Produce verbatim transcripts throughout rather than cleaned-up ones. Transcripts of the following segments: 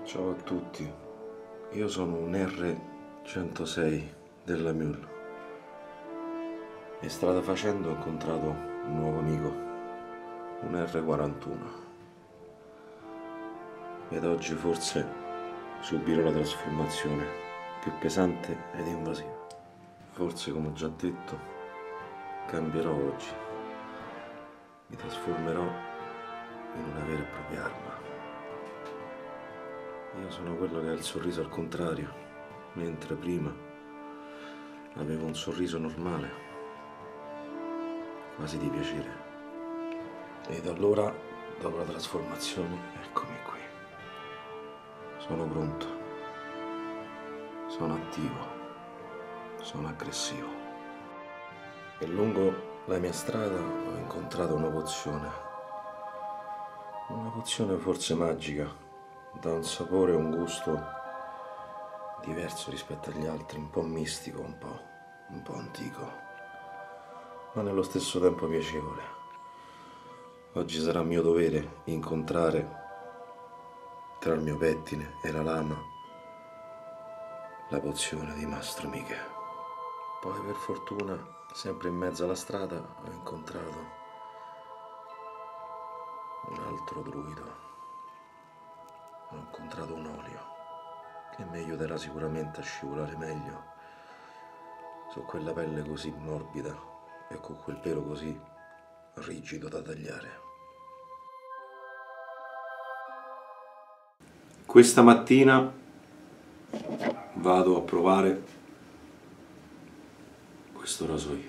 Ciao a tutti, io sono un R centosei della Mule e strada facendo ho incontrato un nuovo amico, un R quarantuno, ed oggi forse subirò la trasformazione più pesante ed invasiva. Forse, come ho già detto, cambierò oggi, mi trasformerò in una vera e propria arma. Io sono quello che ha il sorriso al contrario, mentre prima avevo un sorriso normale, quasi di piacere. Ed allora, dopo la trasformazione, eccomi qui. Sono pronto, sono attivo, sono aggressivo. E lungo la mia strada ho incontrato una pozione, una pozione forse magica, da un sapore e un gusto diverso rispetto agli altri, un po' mistico, un po', un po' antico, ma nello stesso tempo piacevole. Oggi sarà mio dovere incontrare tra il mio pettine e la lama la pozione di Mastro Miche. Poi per fortuna, sempre in mezzo alla strada, ho incontrato un altro druido. Ho incontrato un olio che mi aiuterà sicuramente a scivolare meglio su quella pelle così morbida e con quel pelo così rigido da tagliare. Questa mattina vado a provare questo rasoio.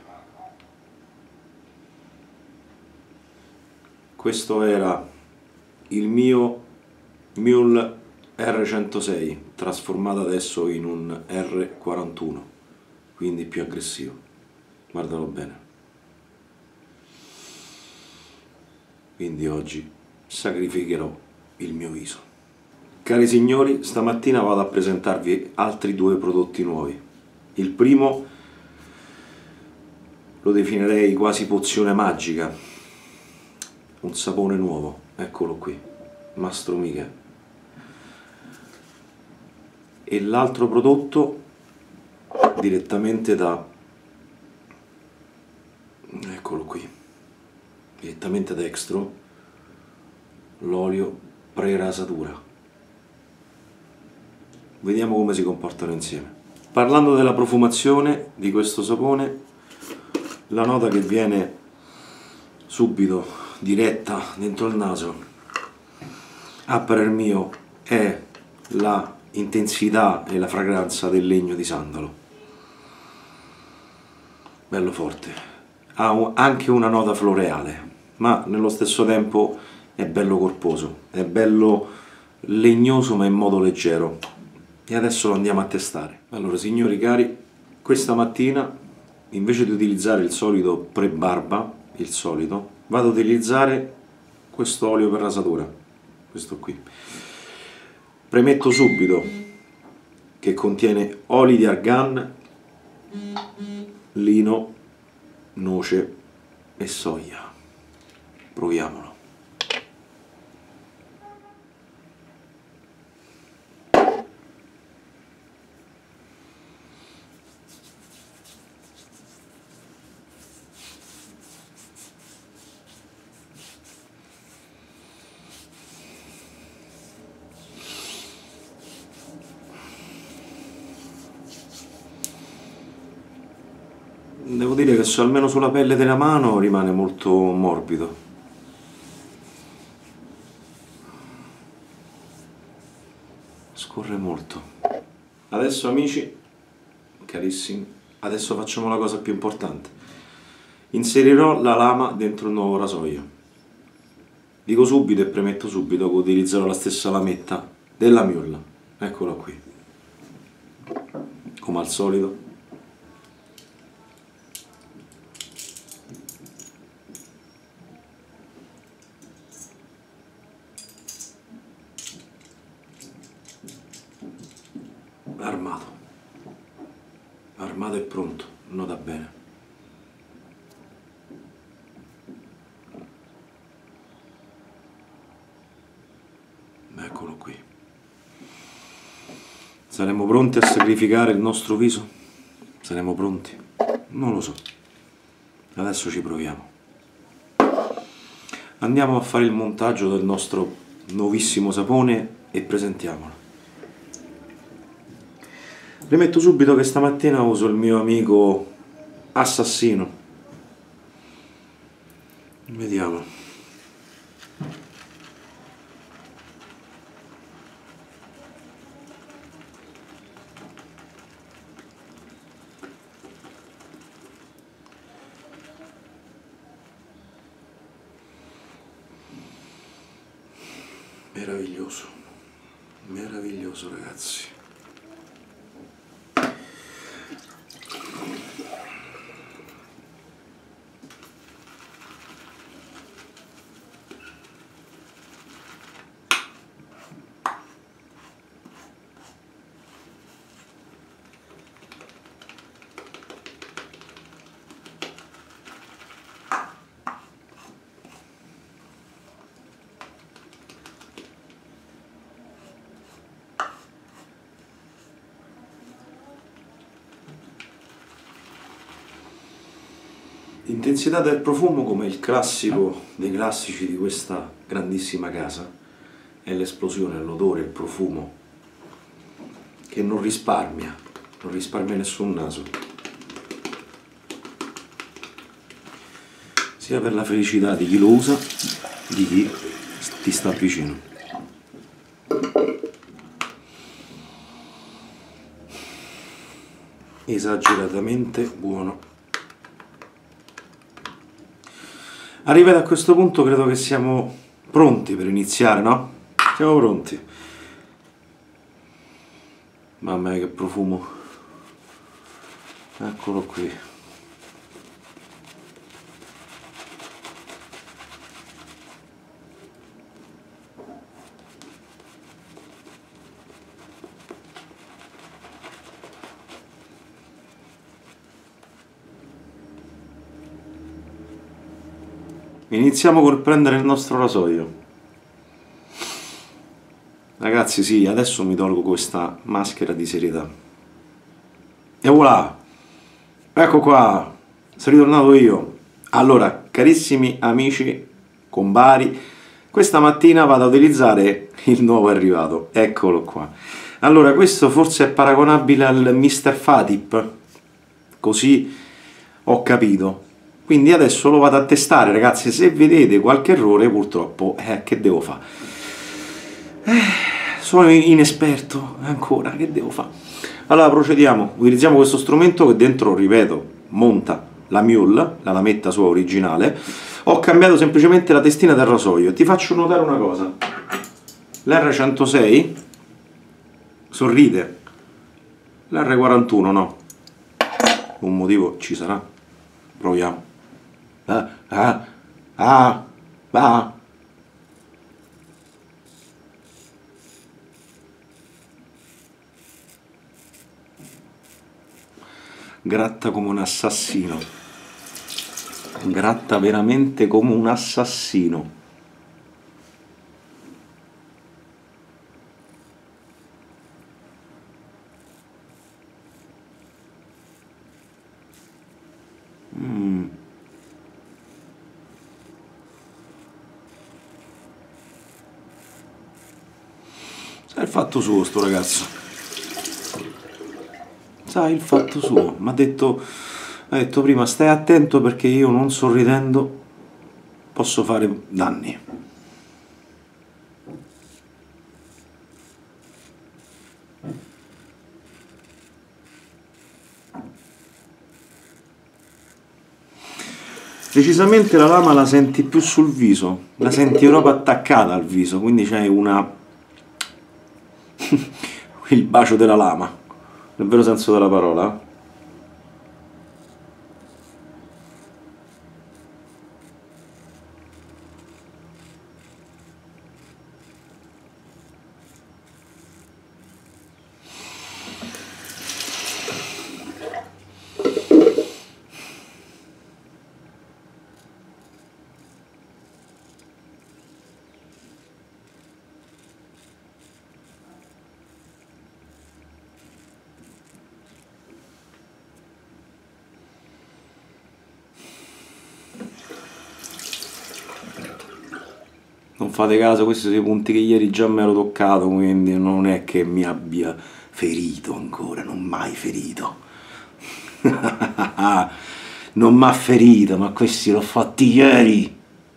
Questo era il mio Mule R centosei, trasformato adesso in un R quarantuno, quindi più aggressivo. Guardalo bene. Quindi oggi sacrificherò il mio viso. Cari signori, stamattina vado a presentarvi altri due prodotti nuovi. Il primo lo definirei quasi pozione magica, un sapone nuovo, eccolo qui, Mastro Miche. E l'altro prodotto direttamente da, eccolo qui, direttamente da Extro, l'olio pre-rasatura. Vediamo come si comportano insieme. Parlando della profumazione di questo sapone, la nota che viene subito diretta dentro il naso, a parer mio, è la intensità e la fragranza del legno di sandalo. Bello forte. Ha anche una nota floreale, ma nello stesso tempo è bello corposo, è bello legnoso ma in modo leggero. E adesso lo andiamo a testare. Allora, signori cari, questa mattina invece di utilizzare il solito pre-barba, il solito, vado ad utilizzare questo olio per rasatura, questo qui. Premetto subito che contiene oli di argan, lino, noce e soia. Proviamolo. Devo dire che su, almeno sulla pelle della mano rimane molto morbido. Scorre molto. Adesso, amici, carissimi, adesso facciamo la cosa più importante. Inserirò la lama dentro il nuovo rasoio. Dico subito e premetto subito che utilizzerò la stessa lametta della Mule. Eccola qui. Come al solito. Armato, armato e pronto, nota bene. Eccolo qui. Saremo pronti a sacrificare il nostro viso? Saremo pronti? Non lo so. Adesso ci proviamo. Andiamo a fare il montaggio del nostro nuovissimo sapone e presentiamolo. Premetto subito che stamattina uso il mio amico assassino. Vediamo. Meraviglioso, meraviglioso ragazzi. L'intensità del profumo, come il classico dei classici di questa grandissima casa, è l'esplosione, l'odore, il profumo, che non risparmia, non risparmia nessun naso. Sia per la felicità di chi lo usa, di chi ti sta vicino. Esageratamente buono. Arrivati a questo punto credo che siamo pronti per iniziare, no? Siamo pronti. Mamma mia che profumo. Eccolo qui. Iniziamo col prendere il nostro rasoio. Ragazzi, sì, adesso mi tolgo questa maschera di serietà. E voilà! Ecco qua! Sono ritornato io. Allora, carissimi amici combari, questa mattina vado a utilizzare il nuovo arrivato. Eccolo qua. Allora, questo forse è paragonabile al mister Fatip. Così ho capito. Quindi adesso lo vado a testare, ragazzi. Se vedete qualche errore, purtroppo, eh, che devo fare? Eh, sono inesperto ancora, che devo fare? Allora procediamo, utilizziamo questo strumento che dentro, ripeto, monta la mule, la lametta sua originale. Ho cambiato semplicemente la testina del rasoio. Ti faccio notare una cosa. L'R centosei sorride, l'R quarantuno no. Un motivo ci sarà. Proviamo. Ah, ah, ah, ah. Gratta come un assassino. Gratta veramente come un assassino. Mm. Sa il fatto suo sto ragazzo. Sa il fatto suo. Mi ha detto, ha detto prima stai attento perché io non sorridendo posso fare danni. Decisamente la lama la senti più sul viso, la senti proprio attaccata al viso, quindi c'hai una... il bacio della lama, nel vero senso della parola. fate caso, questi sono i punti che ieri già mi ero toccato, quindi non è che mi abbia ferito ancora, non mai ferito. Non mi ha ferito, ma questi l'ho fatti ieri.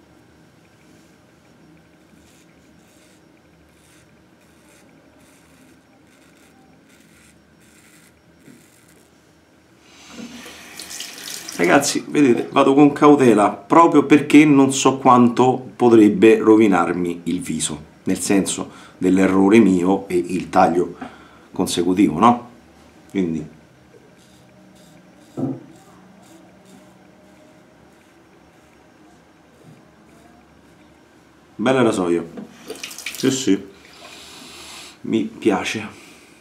Ragazzi, vedete, vado con cautela proprio perché non so quanto potrebbe rovinarmi il viso, nel senso dell'errore mio e il taglio consecutivo, no? Quindi bel rasoio. Sì, sì, mi piace.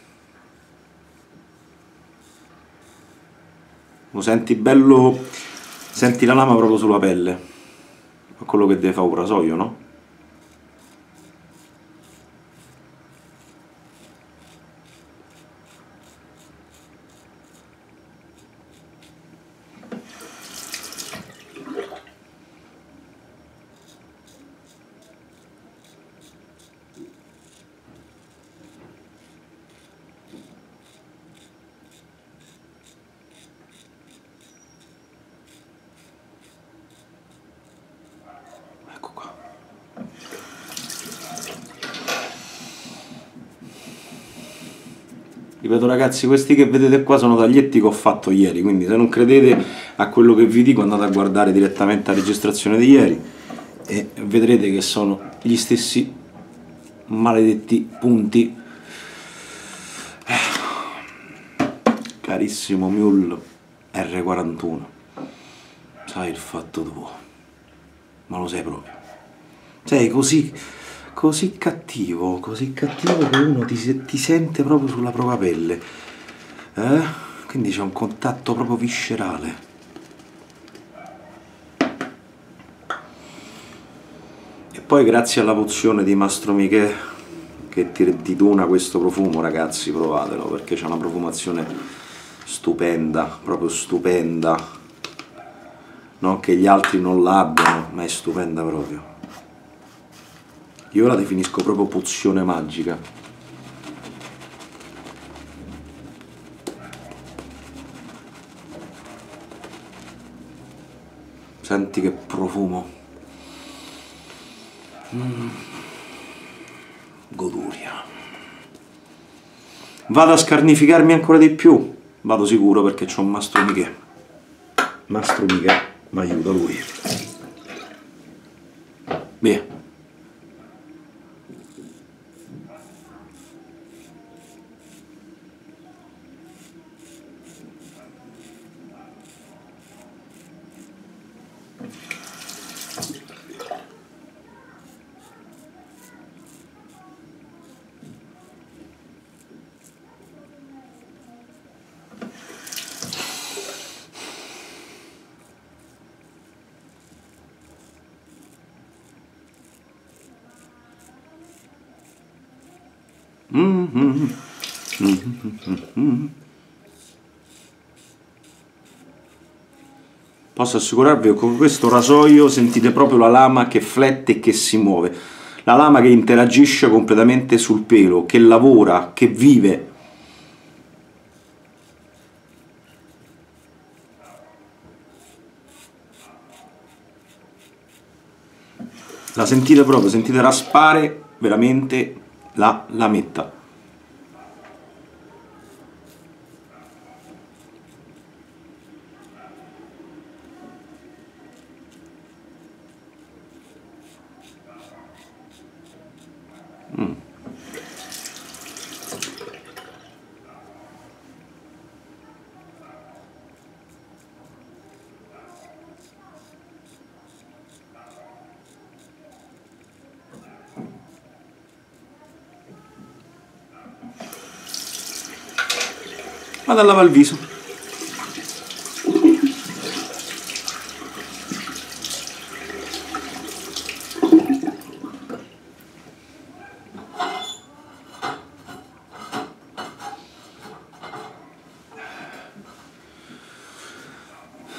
Lo senti bello, senti la lama proprio sulla pelle, quello che deve fare un rasoio, no? Ecco qua. Ripeto ragazzi, questi che vedete qua sono taglietti che ho fatto ieri, quindi se non credete a quello che vi dico andate a guardare direttamente la registrazione di ieri e vedrete che sono gli stessi maledetti punti. Carissimo Mule R quarantuno, sai il fatto tuo, ma lo sai proprio. Sei così, così cattivo, così cattivo che uno ti, ti sente proprio sulla propria pelle. Eh? Quindi c'è un contatto proprio viscerale. E poi grazie alla pozione di Mastro Michè che ti ridona questo profumo, ragazzi, provatelo, perché c'è una profumazione stupenda, proprio stupenda. Non che gli altri non l'abbiano, ma è stupenda proprio. Io la definisco proprio pozione magica. Senti che profumo. Mm. Goduria. Vado a scarnificarmi ancora di più. Vado sicuro perché c'ho un Mastro Michè. Mastro Michè, mi aiuta lui. Via. Mm-hmm. Mm-hmm. Posso assicurarvi che con questo rasoio sentite proprio la lama che flette e che si muove, la lama che interagisce completamente sul pelo, che lavora, che vive. La sentite proprio, sentite raspare veramente la lametta. Mm. Vado a lavare il viso.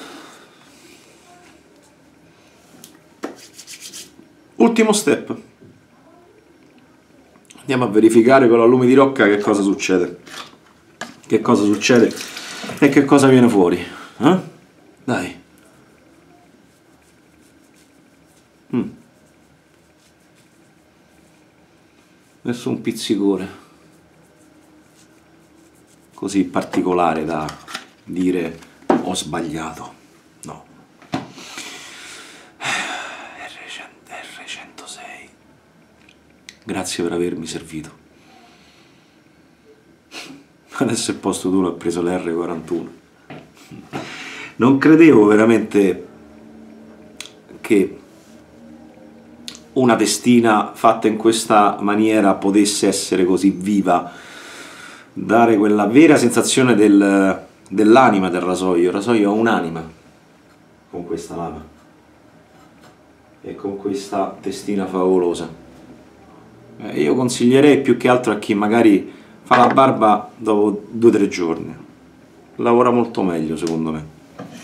Ultimo step. Andiamo a verificare con la lume di rocca che cosa succede. Che cosa succede e che cosa viene fuori. Eh? Dai. Mm. Nessun pizzicore così particolare da dire ho sbagliato. No. R centosei. Grazie per avermi servito. Adesso il posto d'uno ha preso l'R quarantuno. Non credevo veramente che una testina fatta in questa maniera potesse essere così viva, dare quella vera sensazione del, dell'anima del rasoio. Il rasoio ha un'anima con questa lama e con questa testina favolosa. Eh, io consiglierei più che altro a chi magari fa la barba dopo due o tre giorni. Lavora molto meglio, secondo me.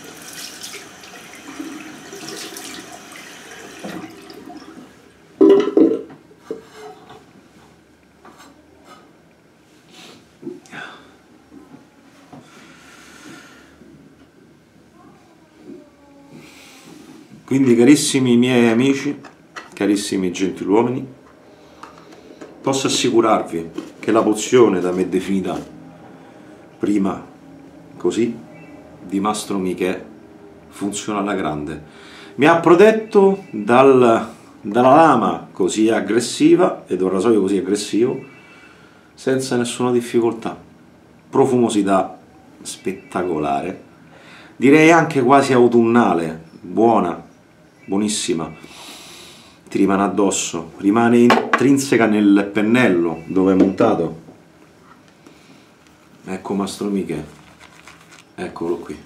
Quindi, carissimi miei amici, carissimi gentiluomini, posso assicurarvi che la pozione da me definita prima così di Mastro Michè funziona alla grande. Mi ha protetto dal, dalla lama così aggressiva e da un rasoio così aggressivo senza nessuna difficoltà. Profumosità spettacolare, direi anche quasi autunnale, buona, buonissima. Ti rimane addosso, rimane intrinseca nel pennello dove è montato. Ecco Mastro Michè, eccolo qui.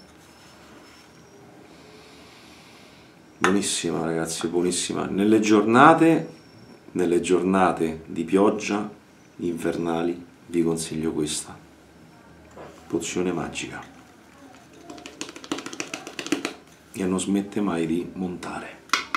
Buonissima ragazzi, buonissima. Nelle giornate, nelle giornate di pioggia invernali vi consiglio questa pozione magica e non smette mai di montare.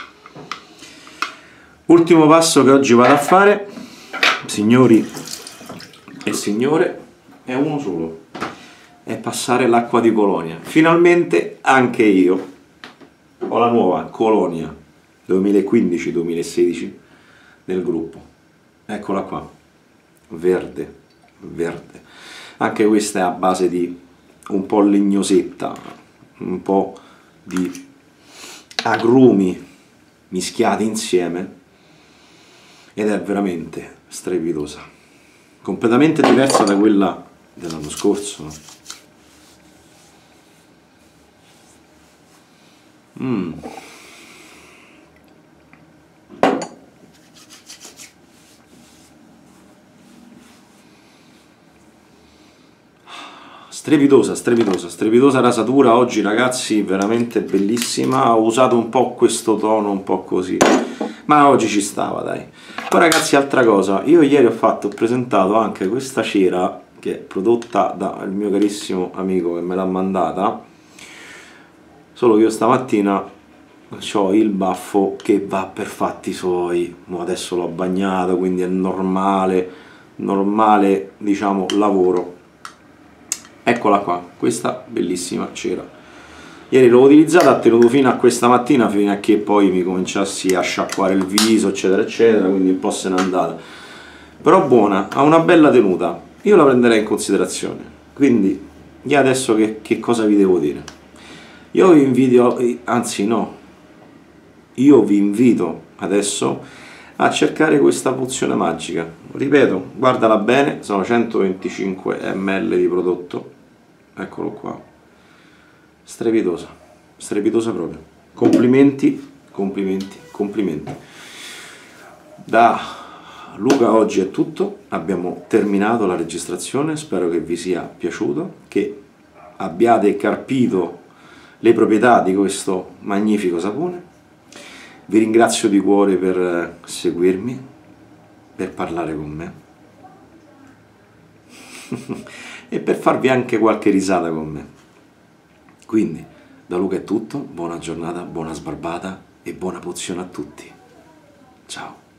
Ultimo passo che oggi vado a fare, signori e signore, è uno solo, è passare l'acqua di colonia. Finalmente anche io ho la nuova colonia duemilaquindici duemilasedici del gruppo. Eccola qua, verde, verde. Anche questa è a base di un po' legnosetta, un po' di agrumi mischiati insieme. Ed è veramente strepitosa, completamente diversa da quella dell'anno scorso. Mm. Strepitosa, strepitosa, strepitosa rasatura oggi ragazzi, veramente bellissima. Ho usato un po' questo tono, un po' così, ma oggi ci stava, dai. Poi ragazzi, altra cosa, io ieri ho fatto, ho presentato anche questa cera che è prodotta dal mio carissimo amico che me l'ha mandata, solo che io stamattina ho il baffo che va per fatti suoi. Mo adesso l'ho bagnato, quindi è normale, normale diciamo lavoro. Eccola qua, questa bellissima cera. Ieri l'ho utilizzata, ha tenuto fino a questa mattina, fino a che poi mi cominciassi a sciacquare il viso, eccetera, eccetera, quindi un po' se n'è andata. Però buona, ha una bella tenuta, io la prenderei in considerazione. Quindi, io adesso che, che cosa vi devo dire? Io vi invito, anzi no, io vi invito adesso a cercare questa pozione magica. Ripeto, guardala bene, sono centoventicinque millilitri di prodotto, eccolo qua. Strepitosa, strepitosa proprio. Complimenti, complimenti, complimenti. Da Luca oggi è tutto, abbiamo terminato la registrazione, spero che vi sia piaciuto, che abbiate carpito le proprietà di questo magnifico sapone. Vi ringrazio di cuore per seguirmi, per parlare con me e per farvi anche qualche risata con me. Quindi, da Luca è tutto, buona giornata, buona sbarbata e buona pozione a tutti. Ciao.